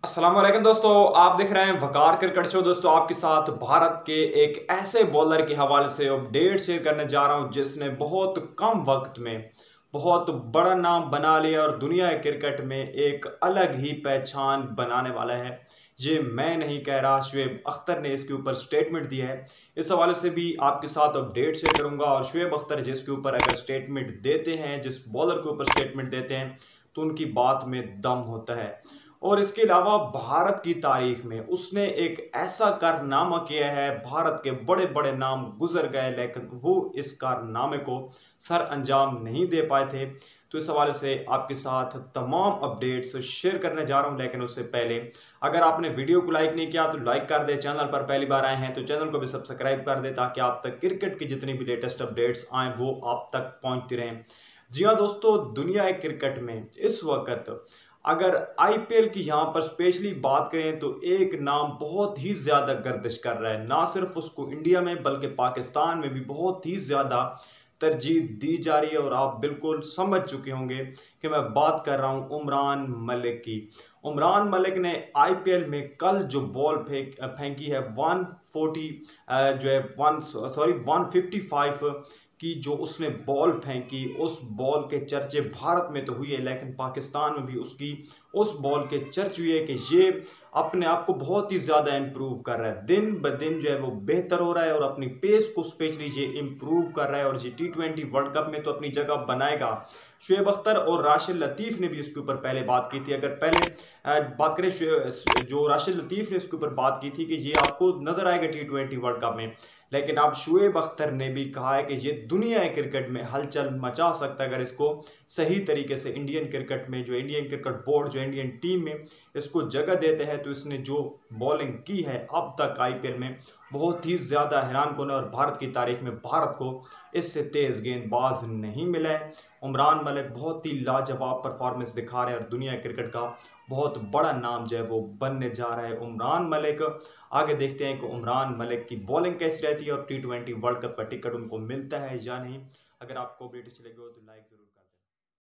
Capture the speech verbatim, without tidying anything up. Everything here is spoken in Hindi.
अस्सलाम वालेकुम दोस्तों, आप देख रहे हैं वकार क्रिकेट शो। दोस्तों आपके साथ भारत के एक ऐसे बॉलर के हवाले से अपडेट शेयर करने जा रहा हूं जिसने बहुत कम वक्त में बहुत बड़ा नाम बना लिया और दुनिया के क्रिकेट में एक अलग ही पहचान बनाने वाला है। ये मैं नहीं कह रहा, शुएब अख्तर ने इसके ऊपर स्टेटमेंट दिया है। इस हवाले से भी आपके साथ अपडेट शेयर करूंगा। और शुएब अख्तर जिसके ऊपर अगर स्टेटमेंट देते हैं, जिस बॉलर के ऊपर स्टेटमेंट देते हैं, तो उनकी बात में दम होता है। और इसके अलावा भारत की तारीख में उसने एक ऐसा कारनामा किया है, भारत के बड़े बड़े नाम गुजर गए लेकिन वो इस कारनामे को सर अंजाम नहीं दे पाए थे। तो इस हवाले से आपके साथ तमाम अपडेट्स शेयर करने जा रहा हूं। लेकिन उससे पहले अगर आपने वीडियो को लाइक नहीं किया तो लाइक कर दे, चैनल पर पहली बार आए हैं तो चैनल को भी सब्सक्राइब कर दे ताकि आप तक क्रिकेट की जितनी भी लेटेस्ट अपडेट्स आए वो आप तक पहुंचती रहें। जी हाँ दोस्तों, दुनिया क्रिकेट में इस वक्त अगर आईपीएल की यहाँ पर स्पेशली बात करें तो एक नाम बहुत ही ज्यादा गर्दिश कर रहा है। ना सिर्फ उसको इंडिया में बल्कि पाकिस्तान में भी बहुत ही ज्यादा तरजीह दी जा रही है। और आप बिल्कुल समझ चुके होंगे कि मैं बात कर रहा हूं उमरान मलिक की। उमरान मलिक ने आईपीएल में कल जो बॉल फेंक फेंकी है वन फोर्टी जो है one sorry one fifty five कि जो उसने बॉल फेंकी, उस बॉल के चर्चे भारत में तो हुए लेकिन पाकिस्तान में भी उसकी उस बॉल के चर्चे हुए कि ये अपने आप को बहुत ही ज़्यादा इम्प्रूव कर रहा है। दिन ब दिन जो है वो बेहतर हो रहा है और अपनी पेस को स्पेशली ये इम्प्रूव कर रहा है और ये टी ट्वेंटी वर्ल्ड कप में तो अपनी जगह बनाएगा। शुएब अख्तर और राशिद लतीफ़ ने भी इसके ऊपर पहले बात की थी। अगर पहले बात करें, जो राशिद लतीफ़ ने इसके ऊपर बात की थी कि ये आपको नजर आएगा टी ट्वेंटी वर्ल्ड कप में, लेकिन अब शुएब अख्तर ने भी कहा है कि ये दुनिया क्रिकेट में हलचल मचा सकता है अगर इसको सही तरीके से इंडियन क्रिकेट में, जो इंडियन क्रिकेट बोर्ड, जो इंडियन टीम में इसको जगह देते हैं। तो इसने जो बॉलिंग की है अब तक आईपीएल में बहुत ही ज़्यादा हैरान कौन है और भारत की तारीख में भारत को इससे तेज़ गेंदबाज नहीं मिला है। उमरान मलिक बहुत ही लाजवाब परफॉर्मेंस दिखा रहे हैं और दुनिया क्रिकेट का बहुत बड़ा नाम जो है वो बनने जा रहा है उमरान मलिक। आगे देखते हैं कि उमरान मलिक की बॉलिंग कैसी रहती है और टी ट्वेंटी वर्ल्ड कप का टिकट उनको मिलता है या नहीं। अगर आपको वीडियो अच्छी लगी हो तो लाइक जरूर।